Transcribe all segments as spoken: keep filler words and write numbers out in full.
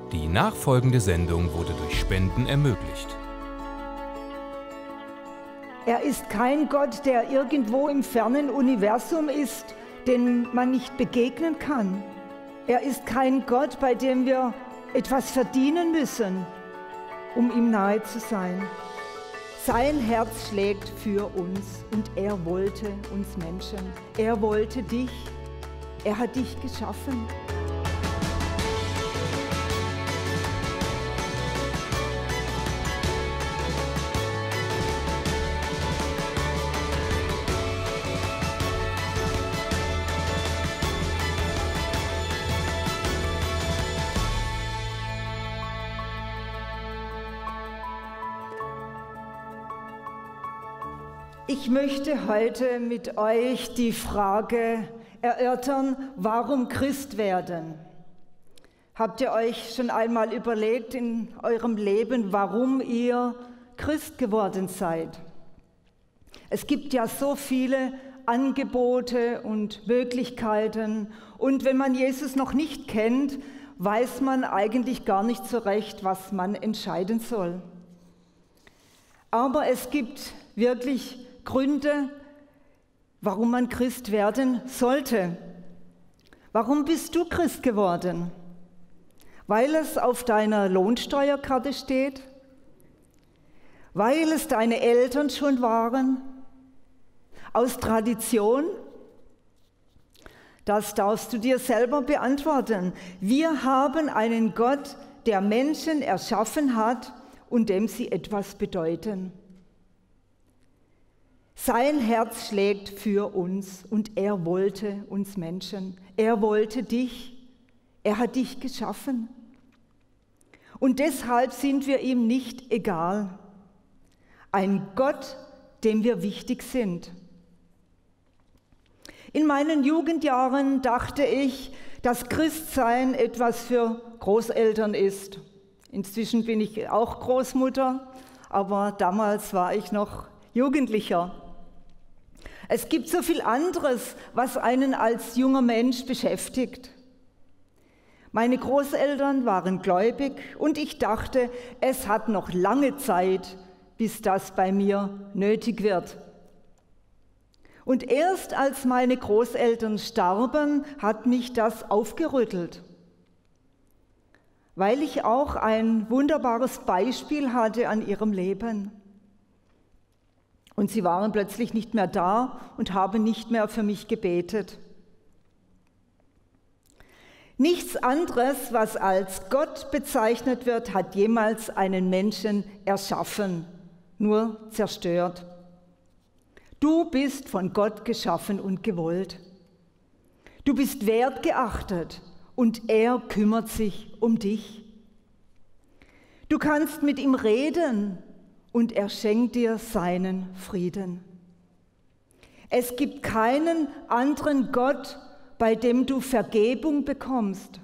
Die nachfolgende Sendung wurde durch Spenden ermöglicht. Er ist kein Gott, der irgendwo im fernen Universum ist, dem man nicht begegnen kann. Er ist kein Gott, bei dem wir etwas verdienen müssen, um ihm nahe zu sein. Sein Herz schlägt für uns und er wollte uns Menschen. Er wollte dich. Er hat dich geschaffen. Ich möchte heute mit euch die Frage erörtern, warum Christ werden? Habt ihr euch schon einmal überlegt in eurem Leben, warum ihr Christ geworden seid? Es gibt ja so viele Angebote und Möglichkeiten und wenn man Jesus noch nicht kennt, weiß man eigentlich gar nicht so recht, was man entscheiden soll. Aber es gibt wirklich Gründe, warum man Christ werden sollte. Warum bist du Christ geworden? Weil es auf deiner Lohnsteuerkarte steht? Weil es deine Eltern schon waren? Aus Tradition? Das darfst du dir selber beantworten. Wir haben einen Gott, der Menschen erschaffen hat und dem sie etwas bedeuten. Sein Herz schlägt für uns und er wollte uns Menschen. Er wollte dich. Er hat dich geschaffen. Und deshalb sind wir ihm nicht egal. Ein Gott, dem wir wichtig sind. In meinen Jugendjahren dachte ich, dass Christsein etwas für Großeltern ist. Inzwischen bin ich auch Großmutter, aber damals war ich noch Jugendlicher. Es gibt so viel anderes, was einen als junger Mensch beschäftigt. Meine Großeltern waren gläubig und ich dachte, es hat noch lange Zeit, bis das bei mir nötig wird. Und erst als meine Großeltern starben, hat mich das aufgerüttelt, weil ich auch ein wunderbares Beispiel hatte an ihrem Leben. Und sie waren plötzlich nicht mehr da und haben nicht mehr für mich gebetet. Nichts anderes, was als Gott bezeichnet wird, hat jemals einen Menschen erschaffen, nur zerstört. Du bist von Gott geschaffen und gewollt. Du bist wertgeachtet und er kümmert sich um dich. Du kannst mit ihm reden und er schenkt dir seinen Frieden. Es gibt keinen anderen Gott, bei dem du Vergebung bekommst.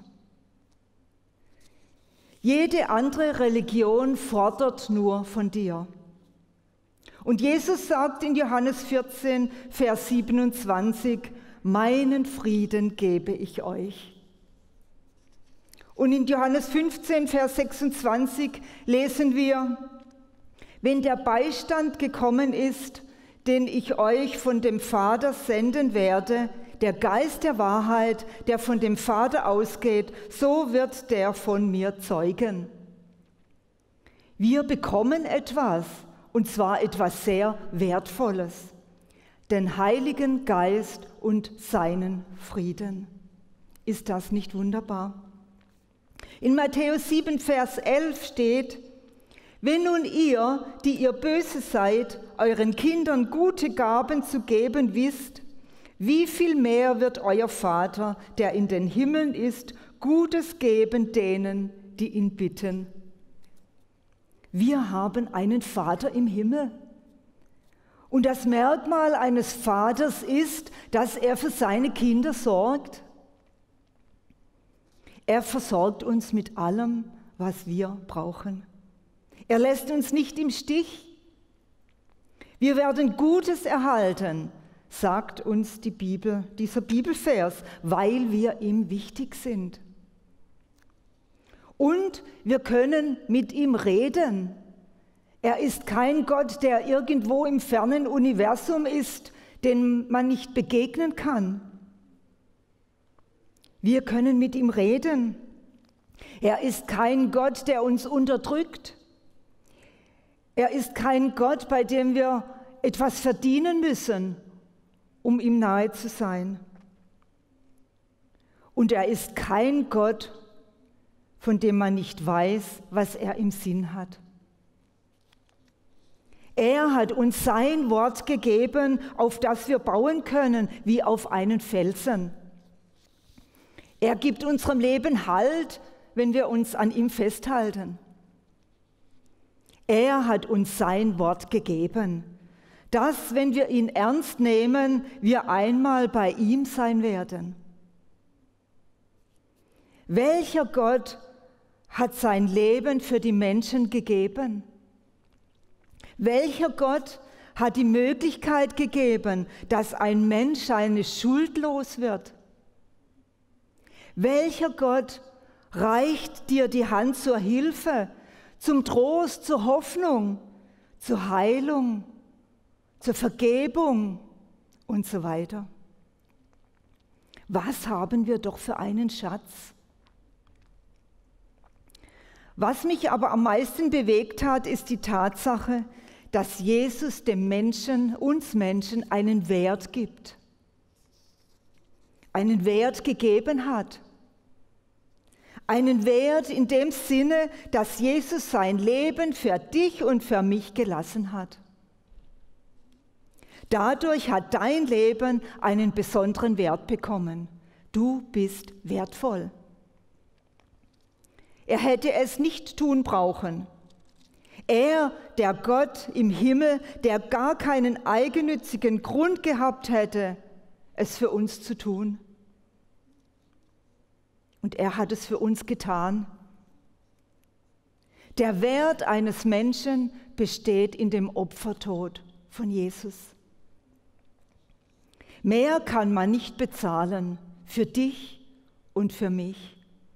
Jede andere Religion fordert nur von dir. Und Jesus sagt in Johannes vierzehn, Vers siebenundzwanzig, meinen Frieden gebe ich euch. Und in Johannes fünfzehn, Vers sechsundzwanzig lesen wir, wenn der Beistand gekommen ist, den ich euch von dem Vater senden werde, der Geist der Wahrheit, der von dem Vater ausgeht, so wird der von mir zeugen. Wir bekommen etwas, und zwar etwas sehr Wertvolles, den Heiligen Geist und seinen Frieden. Ist das nicht wunderbar? In Matthäus sieben, Vers elf steht, wenn nun ihr, die ihr böse seid, euren Kindern gute Gaben zu geben wisst, wie viel mehr wird euer Vater, der in den Himmeln ist, Gutes geben denen, die ihn bitten. Wir haben einen Vater im Himmel. Und das Merkmal eines Vaters ist, dass er für seine Kinder sorgt. Er versorgt uns mit allem, was wir brauchen. Er lässt uns nicht im Stich. Wir werden Gutes erhalten, sagt uns die Bibel, dieser Bibelvers, weil wir ihm wichtig sind. Und wir können mit ihm reden. Er ist kein Gott, der irgendwo im fernen Universum ist, dem man nicht begegnen kann. Wir können mit ihm reden. Er ist kein Gott, der uns unterdrückt. Er ist kein Gott, bei dem wir etwas verdienen müssen, um ihm nahe zu sein. Und er ist kein Gott, von dem man nicht weiß, was er im Sinn hat. Er hat uns sein Wort gegeben, auf das wir bauen können, wie auf einen Felsen. Er gibt unserem Leben Halt, wenn wir uns an ihm festhalten. Er hat uns sein Wort gegeben, dass, wenn wir ihn ernst nehmen, wir einmal bei ihm sein werden. Welcher Gott hat sein Leben für die Menschen gegeben? Welcher Gott hat die Möglichkeit gegeben, dass ein Mensch seine Schuld los wird? Welcher Gott reicht dir die Hand zur Hilfe, zum Trost, zur Hoffnung, zur Heilung, zur Vergebung und so weiter? Was haben wir doch für einen Schatz? Was mich aber am meisten bewegt hat, ist die Tatsache, dass Jesus dem Menschen, uns Menschen, einen Wert gibt. Einen Wert gegeben hat. Einen Wert in dem Sinne, dass Jesus sein Leben für dich und für mich gelassen hat. Dadurch hat dein Leben einen besonderen Wert bekommen. Du bist wertvoll. Er hätte es nicht tun brauchen. Er, der Gott im Himmel, der gar keinen eigennützigen Grund gehabt hätte, es für uns zu tun. Und er hat es für uns getan. Der Wert eines Menschen besteht in dem Opfertod von Jesus. Mehr kann man nicht bezahlen für dich und für mich.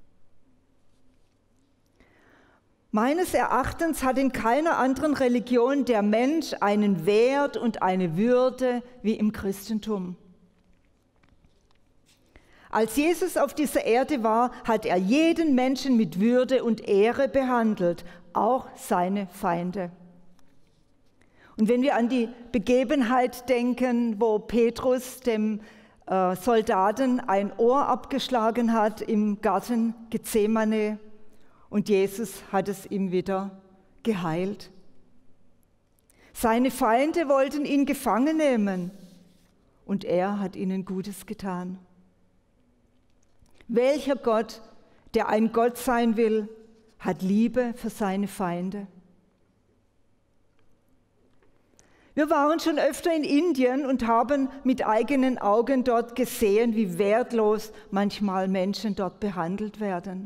Meines Erachtens hat in keiner anderen Religion der Mensch einen Wert und eine Würde wie im Christentum. Als Jesus auf dieser Erde war, hat er jeden Menschen mit Würde und Ehre behandelt, auch seine Feinde. Und wenn wir an die Begebenheit denken, wo Petrus dem äh, Soldaten ein Ohr abgeschlagen hat im Garten Gethsemane, und Jesus hat es ihm wieder geheilt. Seine Feinde wollten ihn gefangen nehmen und er hat ihnen Gutes getan. Welcher Gott, der ein Gott sein will, hat Liebe für seine Feinde? Wir waren schon öfter in Indien und haben mit eigenen Augen dort gesehen, wie wertlos manchmal Menschen dort behandelt werden.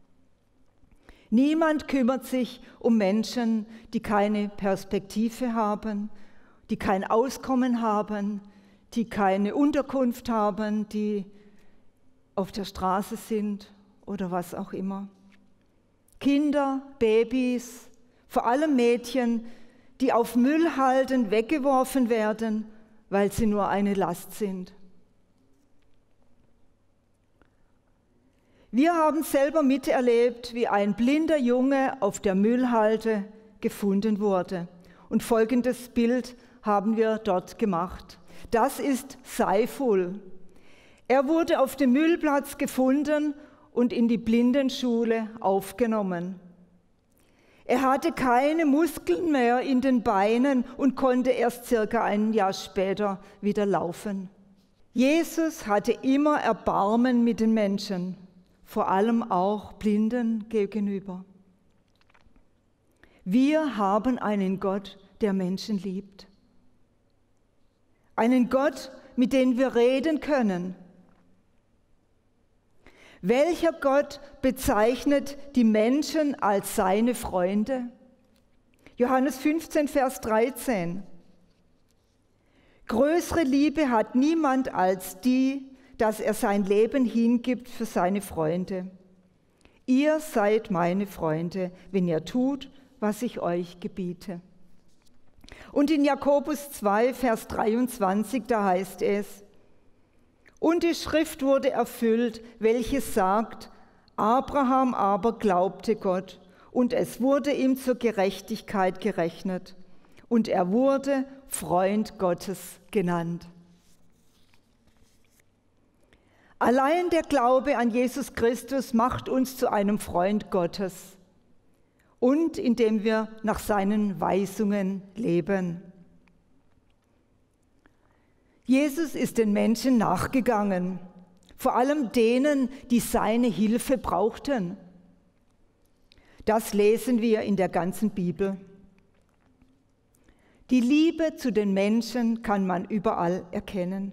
Niemand kümmert sich um Menschen, die keine Perspektive haben, die kein Auskommen haben, die keine Unterkunft haben, die auf der Straße sind oder was auch immer. Kinder, Babys, vor allem Mädchen, die auf Müllhalden weggeworfen werden, weil sie nur eine Last sind. Wir haben selber miterlebt, wie ein blinder Junge auf der Müllhalde gefunden wurde. Und folgendes Bild haben wir dort gemacht. Das ist Saiful. Er wurde auf dem Müllplatz gefunden und in die Blindenschule aufgenommen. Er hatte keine Muskeln mehr in den Beinen und konnte erst circa ein Jahr später wieder laufen. Jesus hatte immer Erbarmen mit den Menschen, vor allem auch Blinden gegenüber. Wir haben einen Gott, der Menschen liebt. Einen Gott, mit dem wir reden können. Welcher Gott bezeichnet die Menschen als seine Freunde? Johannes fünfzehn, Vers dreizehn. Größere Liebe hat niemand als die, dass er sein Leben hingibt für seine Freunde. Ihr seid meine Freunde, wenn ihr tut, was ich euch gebiete. Und in Jakobus zwei, Vers dreiundzwanzig, da heißt es, und die Schrift wurde erfüllt, welche sagt, Abraham aber glaubte Gott, und es wurde ihm zur Gerechtigkeit gerechnet, und er wurde Freund Gottes genannt. Allein der Glaube an Jesus Christus macht uns zu einem Freund Gottes und indem wir nach seinen Weisungen leben. Jesus ist den Menschen nachgegangen, vor allem denen, die seine Hilfe brauchten. Das lesen wir in der ganzen Bibel. Die Liebe zu den Menschen kann man überall erkennen.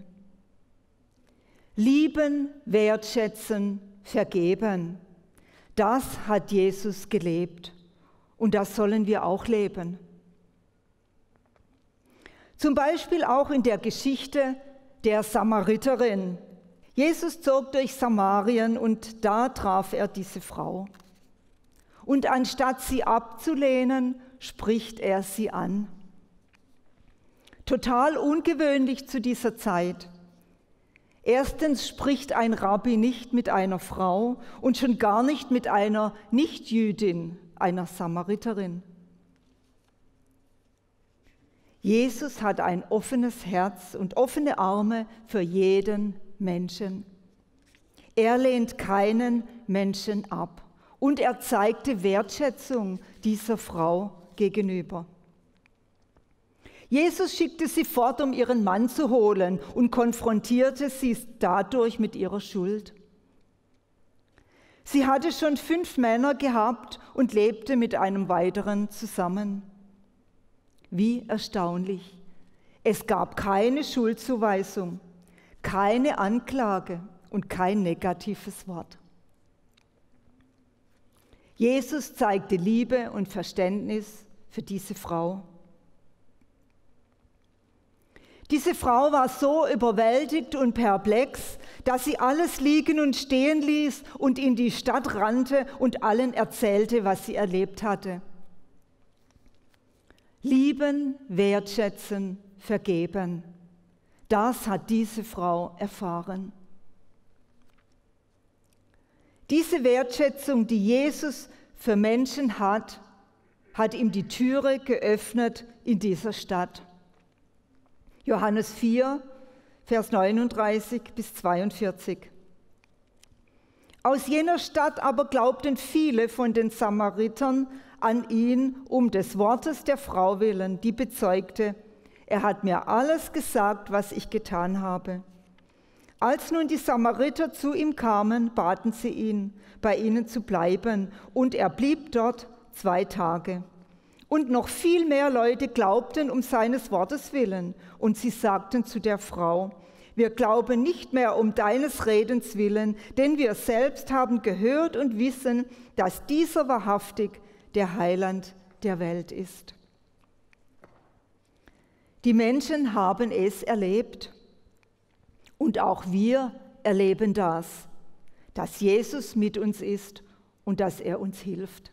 Lieben, wertschätzen, vergeben. Das hat Jesus gelebt und das sollen wir auch leben. Zum Beispiel auch in der Geschichte der Samariterin. Jesus zog durch Samarien und da traf er diese Frau. Und anstatt sie abzulehnen, spricht er sie an. Total ungewöhnlich zu dieser Zeit. Erstens spricht ein Rabbi nicht mit einer Frau und schon gar nicht mit einer Nichtjüdin, einer Samariterin. Jesus hat ein offenes Herz und offene Arme für jeden Menschen. Er lehnt keinen Menschen ab und er zeigte Wertschätzung dieser Frau gegenüber. Jesus schickte sie fort, um ihren Mann zu holen und konfrontierte sie dadurch mit ihrer Schuld. Sie hatte schon fünf Männer gehabt und lebte mit einem weiteren zusammen. Wie erstaunlich! Es gab keine Schuldzuweisung, keine Anklage und kein negatives Wort. Jesus zeigte Liebe und Verständnis für diese Frau. Diese Frau war so überwältigt und perplex, dass sie alles liegen und stehen ließ und in die Stadt rannte und allen erzählte, was sie erlebt hatte. Lieben, wertschätzen, vergeben. Das hat diese Frau erfahren. Diese Wertschätzung, die Jesus für Menschen hat, hat ihm die Türe geöffnet in dieser Stadt. Johannes vier, Vers neununddreißig bis zweiundvierzig. Aus jener Stadt aber glaubten viele von den Samaritern an ihn um des Wortes der Frau willen, die bezeugte, er hat mir alles gesagt, was ich getan habe. Als nun die Samariter zu ihm kamen, baten sie ihn, bei ihnen zu bleiben, und er blieb dort zwei Tage. Und noch viel mehr Leute glaubten um seines Wortes willen, und sie sagten zu der Frau, wir glauben nicht mehr um deines Redens willen, denn wir selbst haben gehört und wissen, dass dieser wahrhaftig der Heiland der Welt ist. Die Menschen haben es erlebt und auch wir erleben das, dass Jesus mit uns ist und dass er uns hilft.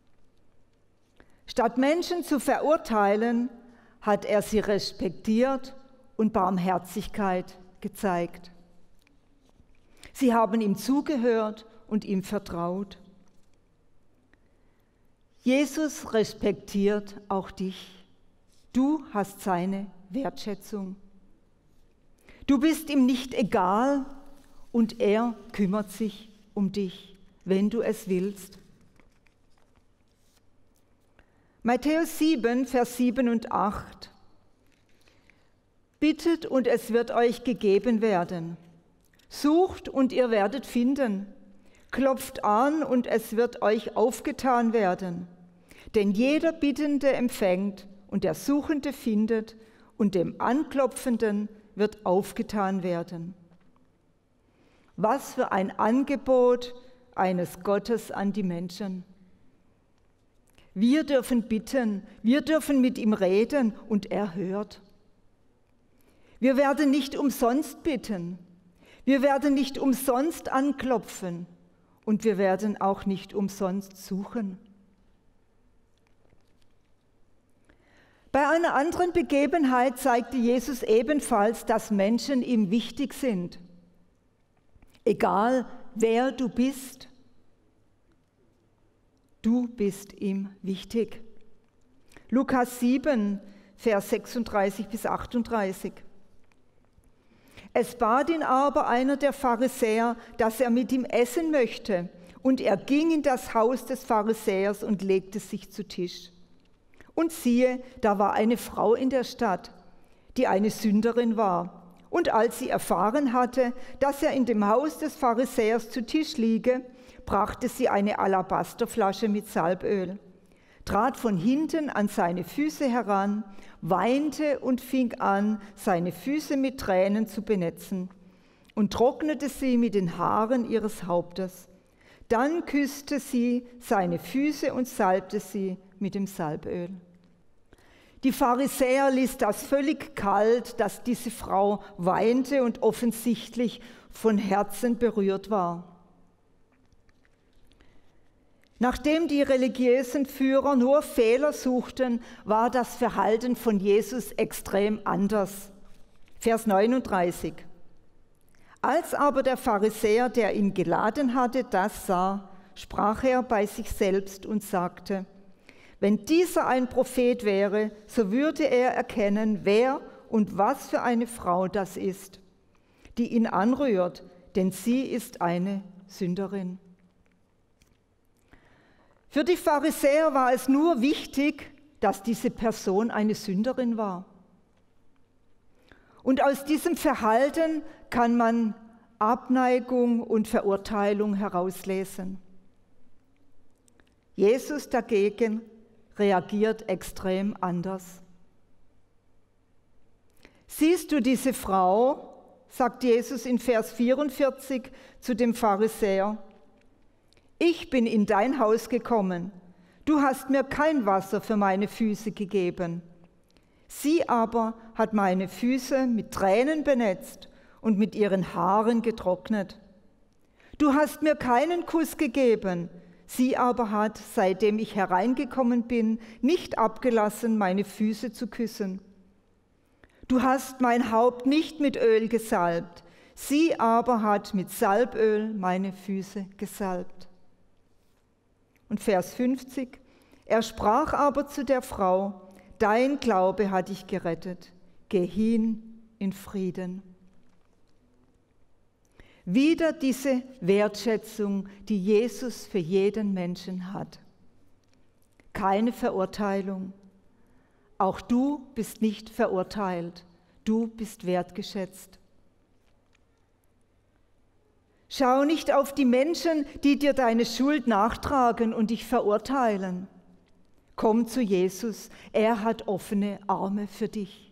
Statt Menschen zu verurteilen, hat er sie respektiert und Barmherzigkeit gezeigt. Sie haben ihm zugehört und ihm vertraut. Jesus respektiert auch dich. Du hast seine Wertschätzung. Du bist ihm nicht egal und er kümmert sich um dich, wenn du es willst. Matthäus sieben, Vers sieben und acht. Bittet und es wird euch gegeben werden. Sucht und ihr werdet finden. Klopft an und es wird euch aufgetan werden. Denn jeder Bittende empfängt und der Suchende findet und dem Anklopfenden wird aufgetan werden. Was für ein Angebot eines Gottes an die Menschen. Wir dürfen bitten, wir dürfen mit ihm reden und er hört. Wir werden nicht umsonst bitten, wir werden nicht umsonst anklopfen und wir werden auch nicht umsonst suchen. Bei einer anderen Begebenheit zeigte Jesus ebenfalls, dass Menschen ihm wichtig sind. Egal, wer du bist, du bist ihm wichtig. Lukas sieben, Vers sechsunddreißig bis achtunddreißig. Es bat ihn aber einer der Pharisäer, dass er mit ihm essen möchte, und er ging in das Haus des Pharisäers und legte sich zu Tisch. Und siehe, da war eine Frau in der Stadt, die eine Sünderin war. Und als sie erfahren hatte, dass er in dem Haus des Pharisäers zu Tisch liege, brachte sie eine Alabasterflasche mit Salböl, trat von hinten an seine Füße heran, weinte und fing an, seine Füße mit Tränen zu benetzen und trocknete sie mit den Haaren ihres Hauptes. Dann küsste sie seine Füße und salbte sie mit dem Salböl. Die Pharisäer ließ das völlig kalt, dass diese Frau weinte und offensichtlich von Herzen berührt war. Nachdem die religiösen Führer nur Fehler suchten, war das Verhalten von Jesus extrem anders. Vers neununddreißig. Als aber der Pharisäer, der ihn geladen hatte, das sah, sprach er bei sich selbst und sagte: Wenn dieser ein Prophet wäre, so würde er erkennen, wer und was für eine Frau das ist, die ihn anrührt, denn sie ist eine Sünderin. Für die Pharisäer war es nur wichtig, dass diese Person eine Sünderin war. Und aus diesem Verhalten kann man Abneigung und Verurteilung herauslesen. Jesus dagegen reagiert extrem anders. Siehst du diese Frau, sagt Jesus in Vers vierundvierzig zu dem Pharisäer, ich bin in dein Haus gekommen, du hast mir kein Wasser für meine Füße gegeben. Sie aber hat meine Füße mit Tränen benetzt und mit ihren Haaren getrocknet. Du hast mir keinen Kuss gegeben, sie aber hat, seitdem ich hereingekommen bin, nicht abgelassen, meine Füße zu küssen. Du hast mein Haupt nicht mit Öl gesalbt, sie aber hat mit Salböl meine Füße gesalbt. Und Vers fünfzig, er sprach aber zu der Frau, dein Glaube hat dich gerettet, geh hin in Frieden. Wieder diese Wertschätzung, die Jesus für jeden Menschen hat. Keine Verurteilung. Auch du bist nicht verurteilt, du bist wertgeschätzt. Schau nicht auf die Menschen, die dir deine Schuld nachtragen und dich verurteilen. Komm zu Jesus, er hat offene Arme für dich.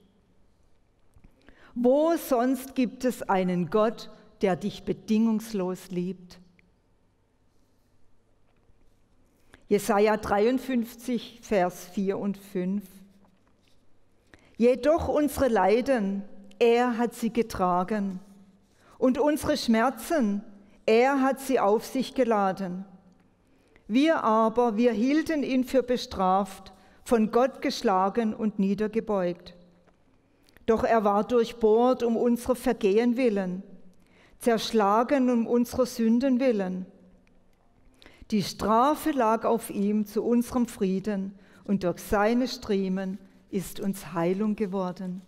Wo sonst gibt es einen Gott, der dich bedingungslos liebt? Jesaja dreiundfünfzig, Vers vier und fünf. Jedoch unsere Leiden, er hat sie getragen, und unsere Schmerzen, er hat sie auf sich geladen. Wir aber, wir hielten ihn für bestraft, von Gott geschlagen und niedergebeugt. Doch er war durchbohrt um unsere Vergehen willen, zerschlagen um unsere Sünden willen. Die Strafe lag auf ihm zu unserem Frieden, und durch seine Striemen ist uns Heilung geworden.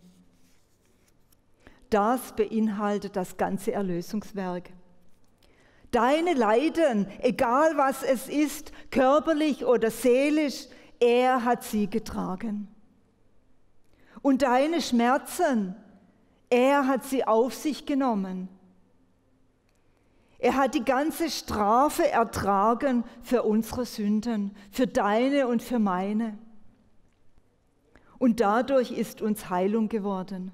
Das beinhaltet das ganze Erlösungswerk. Deine Leiden, egal was es ist, körperlich oder seelisch, er hat sie getragen. Und deine Schmerzen, er hat sie auf sich genommen. Er hat die ganze Strafe ertragen für unsere Sünden, für deine und für meine. Und dadurch ist uns Heilung geworden.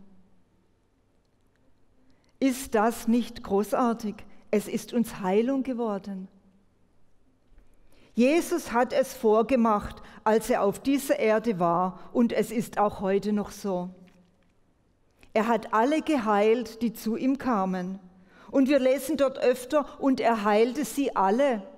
Ist das nicht großartig? Es ist uns Heilung geworden. Jesus hat es vorgemacht, als er auf dieser Erde war, und es ist auch heute noch so. Er hat alle geheilt, die zu ihm kamen. Und wir lesen dort öfter, und er heilte sie alle.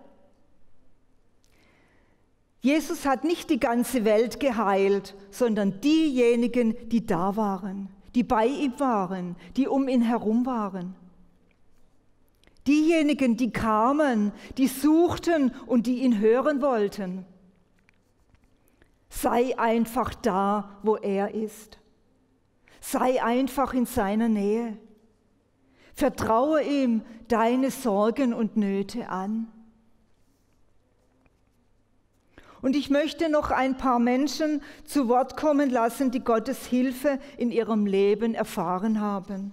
Jesus hat nicht die ganze Welt geheilt, sondern diejenigen, die da waren, die bei ihm waren, die um ihn herum waren. Diejenigen, die kamen, die suchten und die ihn hören wollten. Sei einfach da, wo er ist. Sei einfach in seiner Nähe. Vertraue ihm deine Sorgen und Nöte an. Und ich möchte noch ein paar Menschen zu Wort kommen lassen, die Gottes Hilfe in ihrem Leben erfahren haben.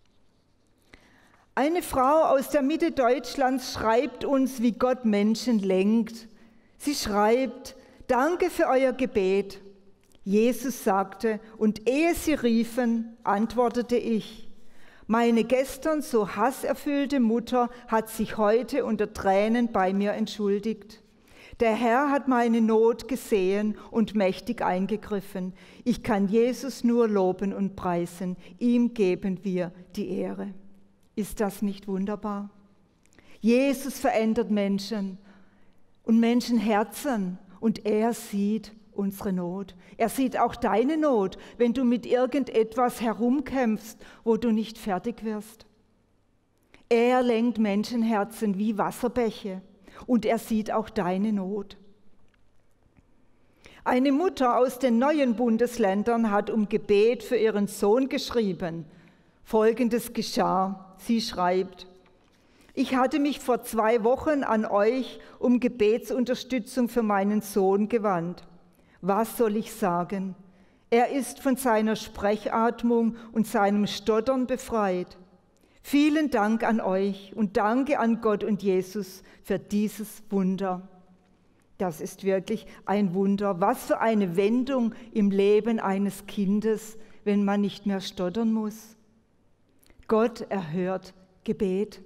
Eine Frau aus der Mitte Deutschlands schreibt uns, wie Gott Menschen lenkt. Sie schreibt: Danke für euer Gebet. Jesus sagte, und ehe sie riefen, antwortete ich: Meine gestern so hasserfüllte Mutter hat sich heute unter Tränen bei mir entschuldigt. Der Herr hat meine Not gesehen und mächtig eingegriffen. Ich kann Jesus nur loben und preisen. Ihm geben wir die Ehre. Ist das nicht wunderbar? Jesus verändert Menschen und Menschenherzen und er sieht unsere Not. Er sieht auch deine Not, wenn du mit irgendetwas herumkämpfst, wo du nicht fertig wirst. Er lenkt Menschenherzen wie Wasserbäche und er sieht auch deine Not. Eine Mutter aus den neuen Bundesländern hat um Gebet für ihren Sohn geschrieben. Folgendes geschah. Sie schreibt: Ich hatte mich vor zwei Wochen an euch um Gebetsunterstützung für meinen Sohn gewandt. Was soll ich sagen? Er ist von seiner Sprechatmung und seinem Stottern befreit. Vielen Dank an euch und danke an Gott und Jesus für dieses Wunder. Das ist wirklich ein Wunder. Was für eine Wendung im Leben eines Kindes, wenn man nicht mehr stottern muss. Gott erhört Gebet.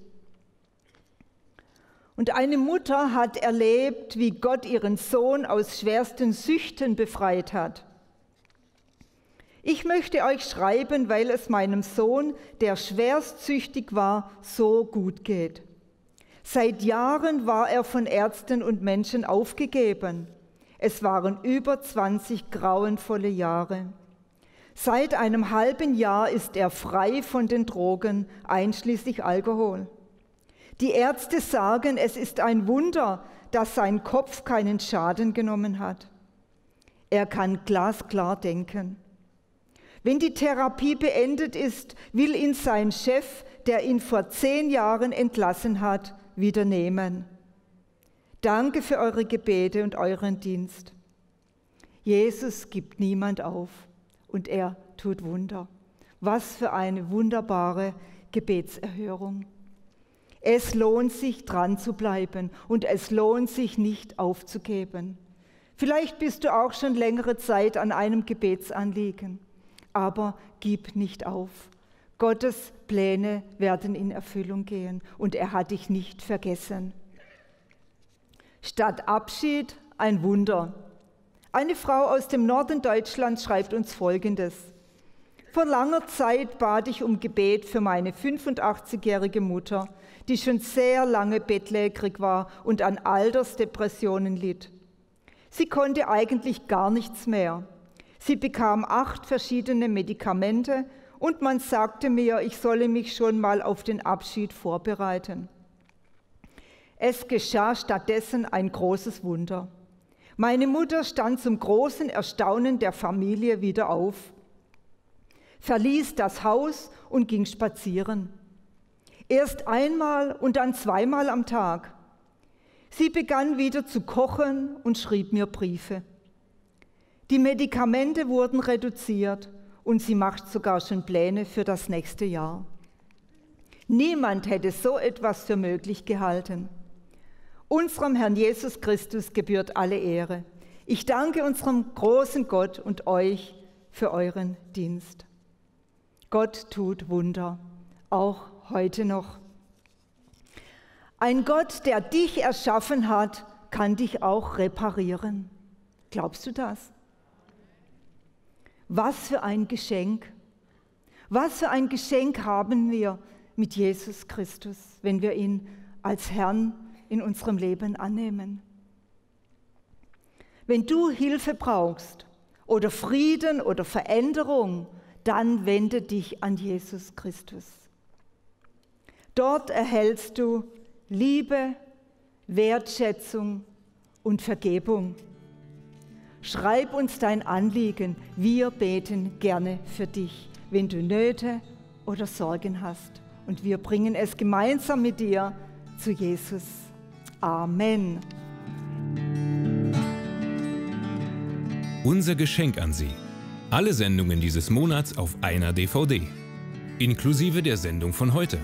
Und eine Mutter hat erlebt, wie Gott ihren Sohn aus schwersten Süchten befreit hat. Ich möchte euch schreiben, weil es meinem Sohn, der schwerst süchtig war, so gut geht. Seit Jahren war er von Ärzten und Menschen aufgegeben. Es waren über zwanzig grauenvolle Jahre. Seit einem halben Jahr ist er frei von den Drogen, einschließlich Alkohol. Die Ärzte sagen, es ist ein Wunder, dass sein Kopf keinen Schaden genommen hat. Er kann glasklar denken. Wenn die Therapie beendet ist, will ihn sein Chef, der ihn vor zehn Jahren entlassen hat, wieder nehmen. Danke für eure Gebete und euren Dienst. Jesus gibt niemand auf. Und er tut Wunder. Was für eine wunderbare Gebetserhörung. Es lohnt sich, dran zu bleiben und es lohnt sich, nicht aufzugeben. Vielleicht bist du auch schon längere Zeit an einem Gebetsanliegen, aber gib nicht auf. Gottes Pläne werden in Erfüllung gehen und er hat dich nicht vergessen. Statt Abschied ein Wunder. Eine Frau aus dem Norden Deutschlands schreibt uns Folgendes: Vor langer Zeit bat ich um Gebet für meine fünfundachtzigjährige Mutter, die schon sehr lange bettlägerig war und an Altersdepressionen litt. Sie konnte eigentlich gar nichts mehr. Sie bekam acht verschiedene Medikamente und man sagte mir, ich solle mich schon mal auf den Abschied vorbereiten. Es geschah stattdessen ein großes Wunder. Meine Mutter stand zum großen Erstaunen der Familie wieder auf, verließ das Haus und ging spazieren. Erst einmal und dann zweimal am Tag. Sie begann wieder zu kochen und schrieb mir Briefe. Die Medikamente wurden reduziert und sie macht sogar schon Pläne für das nächste Jahr. Niemand hätte so etwas für möglich gehalten. Unserem Herrn Jesus Christus gebührt alle Ehre. Ich danke unserem großen Gott und euch für euren Dienst. Gott tut Wunder, auch heute noch. Ein Gott, der dich erschaffen hat, kann dich auch reparieren. Glaubst du das? Was für ein Geschenk. Was für ein Geschenk haben wir mit Jesus Christus, wenn wir ihn als Herrn in unserem Leben annehmen. Wenn du Hilfe brauchst oder Frieden oder Veränderung, dann wende dich an Jesus Christus. Dort erhältst du Liebe, Wertschätzung und Vergebung. Schreib uns dein Anliegen, wir beten gerne für dich, wenn du Nöte oder Sorgen hast. Und wir bringen es gemeinsam mit dir zu Jesus. Amen. Unser Geschenk an Sie. Alle Sendungen dieses Monats auf einer D V D. Inklusive der Sendung von heute.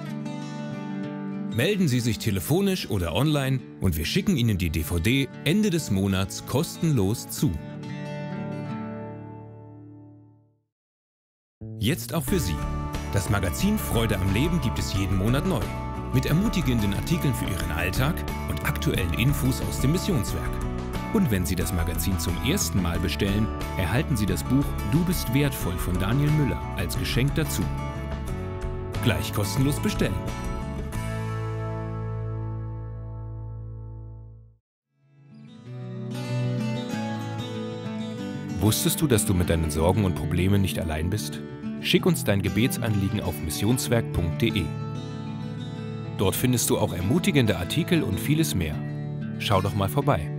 Melden Sie sich telefonisch oder online und wir schicken Ihnen die D V D Ende des Monats kostenlos zu. Jetzt auch für Sie. Das Magazin Freude am Leben gibt es jeden Monat neu. Mit ermutigenden Artikeln für Ihren Alltag und aktuellen Infos aus dem Missionswerk. Und wenn Sie das Magazin zum ersten Mal bestellen, erhalten Sie das Buch Du bist wertvoll von Daniel Müller als Geschenk dazu. Gleich kostenlos bestellen. Wusstest du, dass du mit deinen Sorgen und Problemen nicht allein bist? Schick uns dein Gebetsanliegen auf missionswerk punkt de. Dort findest du auch ermutigende Artikel und vieles mehr. Schau doch mal vorbei.